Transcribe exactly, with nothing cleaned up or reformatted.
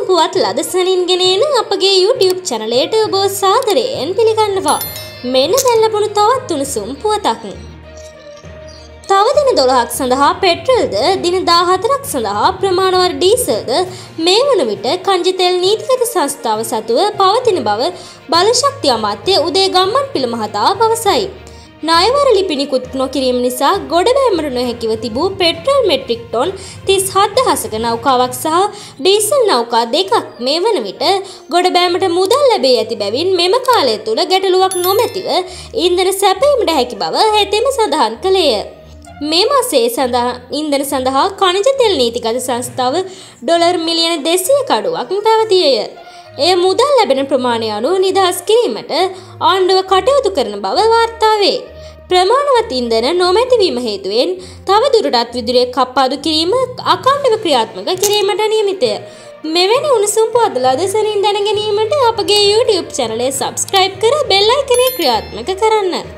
පුවත් ලදසනින් ගෙනෙන අපගේ YouTube චැනලයට ඔබ සාදරයෙන් පිළිගන්නවා. මෙන්න දැන් ලැබුණු තවත් උණුසුම් පුවතක්. තව දින දොළහක් සඳහා පෙට්‍රල්ද දින දාහතරක් සඳහා ප්‍රමාණවත් ඩීසල්ද මේ වන විට කංජි තෙල් නීතිගත සංස්ථාව සතුව පවතින බව බලශක්ති අමාත්‍ය උදේ ගම්මන්පිල මහතා පවසයි. ණයවර ලිපි නිකුත් නොකිරීම නිසා ගොඩබෑමට නොහැකිව තිබූ පෙට්‍රල් මෙට්‍රික් ටොන් තිස් හත් දහසක නෞකාවක් සහ ඩීසල් නෞකා දෙකක් මේ වන විට ගොඩබෑමට මුදල් ලැබී ඇති බැවින් මෙම කාලය තුළ ගැටලුවක් නොමැතිව ඉන්ධන සැපයීමට හැකි බව හෙතෙම සඳහන් කළේය. මේ මාසයේ සඳහා ඉන්ධන සඳහා ඛනිජ තෙල් නීතිගත සංස්ථාව ඩොලර් මිලියන දෙසියක අඩුවක් පැවතියේය. එය මුදල් ලැබෙන ප්‍රමාණය අනුව නිදහස් කිරීමට ආණ්ඩුව කටයුතු කරන බව වාර්තා වේ. ප්‍රමාණවත් ඉන්ධන නොමැතිවීම හේතුවෙන් තව දුරටත් විදුලිය කප්පාදු කිරීම අඛණ්ඩව ක්‍රියාත්මක කිරීමට නියමිතය. මෙවැනි උණුසුම් පුවත් ලදසනින් දැන ගැනීමට අපගේ YouTube චැනලය සබ්ස්ක්‍රයිබ් කර බෙල් අයිකනය ක්‍රියාත්මක කරන්න.